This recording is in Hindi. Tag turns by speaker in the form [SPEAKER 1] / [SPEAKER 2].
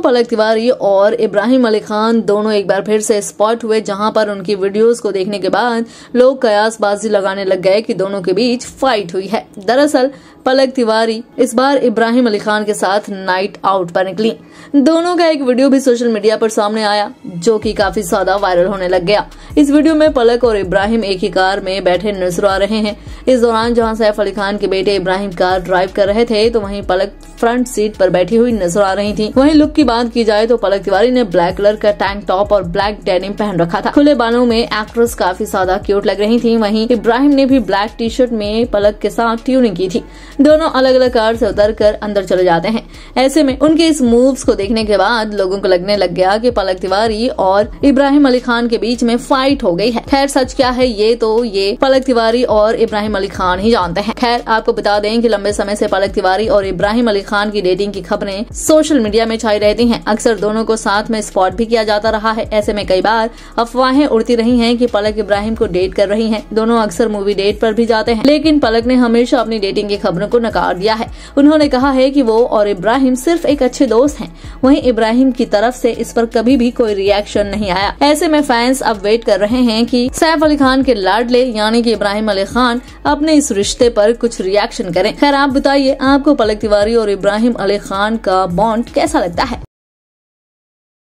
[SPEAKER 1] पलक तिवारी और इब्राहिम अली खान दोनों एक बार फिर से स्पॉट हुए, जहां पर उनकी वीडियोस को देखने के बाद लोग कयासबाजी लगाने लग गए कि दोनों के बीच फाइट हुई है। दरअसल पलक तिवारी इस बार इब्राहिम अली खान के साथ नाइट आउट पर निकली। दोनों का एक वीडियो भी सोशल मीडिया पर सामने आया, जो कि काफी ज्यादा वायरल होने लग गया। इस वीडियो में पलक और इब्राहिम एक ही कार में बैठे नजर आ रहे हैं। इस दौरान जहां सैफ अली खान के बेटे इब्राहिम कार ड्राइव कर रहे थे, तो वहीं पलक फ्रंट सीट पर बैठी हुई नजर आ रही थी। वहीं लुक की बात की जाए तो पलक तिवारी ने ब्लैक कलर का टैंक टॉप और ब्लैक डेनिम पहन रखा था। खुले बालों में एक्ट्रेस काफी ज्यादा क्यूट लग रही थी। वहीं इब्राहिम ने भी ब्लैक टी शर्ट में पलक के साथ ट्यूनिंग की थी। दोनों अलग अलग कार से उतरकर अंदर चले जाते हैं। ऐसे में उनके इस मूव्स को देखने के बाद लोगों को लगने लग गया कि पलक तिवारी और इब्राहिम अली खान के बीच में फाइट हो गई है। खैर सच क्या है ये पलक तिवारी और इब्राहिम अली खान ही जानते हैं। खैर आपको बता दें कि लंबे समय से पलक तिवारी और इब्राहिम अली खान की डेटिंग की खबरें सोशल मीडिया में छाई रहती हैं। अक्सर दोनों को साथ में स्पॉट भी किया जाता रहा है। ऐसे में कई बार अफवाहें उड़ती रही हैं कि पलक इब्राहिम को डेट कर रही हैं। दोनों अक्सर मूवी डेट पर भी जाते हैं, लेकिन पलक ने हमेशा अपनी डेटिंग की खबरों को नकार दिया है। उन्होंने कहा है कि वो और इब्राहिम सिर्फ एक अच्छे दोस्त हैं। वहीं इब्राहिम की तरफ से इस पर कभी भी कोई रिएक्शन नहीं आया। ऐसे में फैंस अब वेट कर रहे हैं कि सैफ अली खान के लाडले यानी कि इब्राहिम अली खान अपने इस रिश्ते पर कुछ रिएक्शन करें। खैर आप बताइए, आपको पलक तिवारी और इब्राहिम अली खान का बॉन्ड कैसा लगता है?